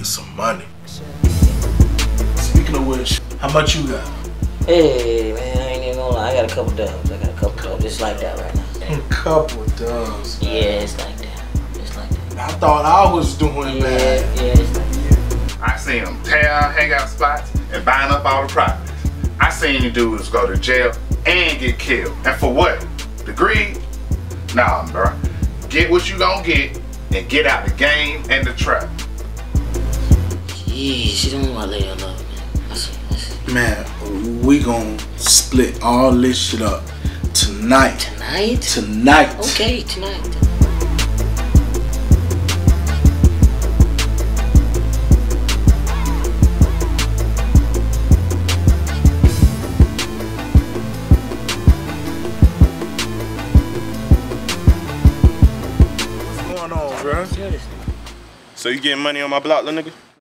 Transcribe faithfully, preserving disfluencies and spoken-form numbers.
need some money. Speaking of which, how much you got? Hey man, I ain't even gonna lie. I got a couple dubs. I got a couple dubs. It's like that right now. A couple dubs. Yeah, it's like that. It's like that. I thought I was doing yeah, bad. Yeah, it's like that. I seen them tear out hangout spots and buying up all the properties. I seen the dudes go to jail and get killed. And for what? The greed? Nah, bro. Get what you gonna get and get out the game and the trap. Jeez, she don't know my lady I love, man. I see, I see. Man, we gonna split all this shit up tonight. Tonight? Tonight. Okay, tonight. What's going on, bro? So you getting money on my block, little nigga?